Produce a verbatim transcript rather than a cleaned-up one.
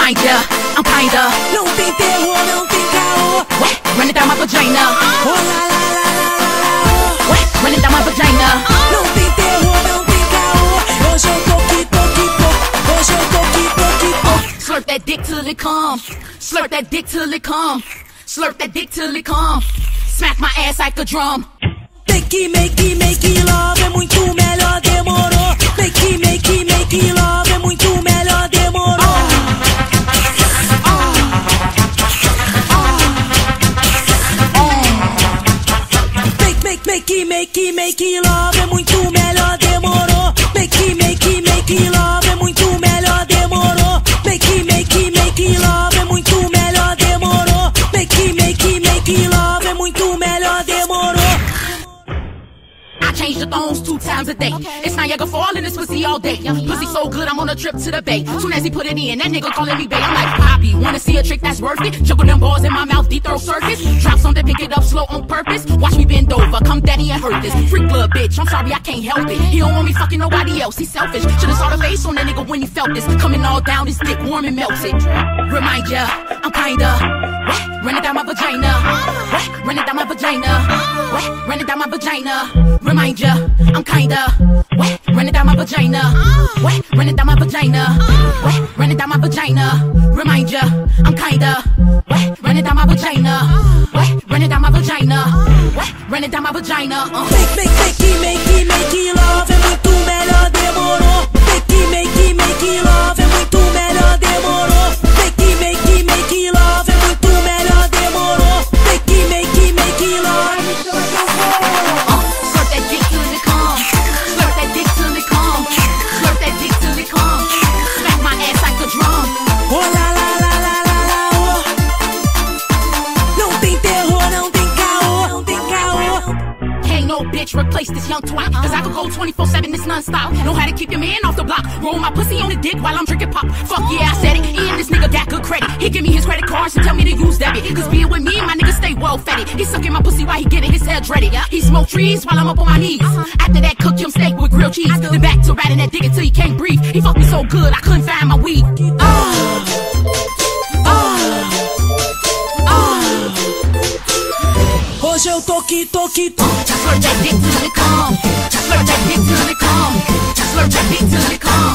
Remind ya, I'm kinda. Não tem terror, não tem caô. Wet, running down my vagina. Oh la la la la la la. Wet, running down my vagina. Não tem terror, não tem caô. Hoje eu tô que tô que tô. Hoje eu tô que tô que tô. Slurp that dick till it come. Slurp that dick till it come. Slurp that dick till it come. Smack my ass like a drum. Make, make, make love é muito melhor, demorou. Make, make, make love é muito melhor, demorou. Make, make, make, make, make love é muito melhor, demorou. Make, make, make love é muito melhor, demorou. Make, make, make love é muito melhor, demorou. Make, make, make love é muito melhor, demorou. Change the thongs two times a day. Okay. It's Niagara Fall in this pussy all day. Yum, pussy so good, I'm on a trip to the bay. Soon as he put it in, that nigga calling me bae. I'm like, Poppy, wanna see a trick that's worth it? Juggle them balls in my mouth, deep throat circus. Drop something, pick it up slow on purpose. Watch me bend over, come daddy and hurt this. Freak little bitch, I'm sorry, I can't help it. He don't want me fucking nobody else, he's selfish. Should've saw the face on that nigga when he felt this. Coming all down, his dick warm and melted. Remind ya, I'm kinda. Wet, running down my vagina. Wet, running down my vagina. Wet, running down my vagina. Remind ya, I'm kinda wet, running down my vagina. Wet, running down my vagina. Wet, running down my vagina. Remind ya, I'm kinda wet, running down my vagina. Wet, running down my vagina. Wet, running down my vagina. Uh. Make, make, make, make, make love é muito melhor, demorou. Make, make, make love é muito melhor, demorou. Make, make, make love é muito melhor, demorou. Make, make, make love. Oh la la la la la la oh. Não tem terror, não tem caô, não tem caô. Can't no bitch replace this young twat. Cause I could go twenty-four seven, this non-stop. Know how to keep your man off the block. Roll my pussy on the dick while I'm drinking pop. Fuck yeah, I said it. And this nigga got good credit. He give me his credit cards and tell me to use debit. Cause being with me, my nigga stay well fed. He sucking my pussy while he getting his head dreaded. He smoke trees while I'm up on my knees. After that, cook him steak with grilled cheese. Then back to riding that dick until he can't breathe. He fucked me so good, I couldn't find my weed. Oh. Hoje eu tô que tô que tô. Just slurp that dick till it come. Just slurp that dick till it come. Just slurp that dick till it come.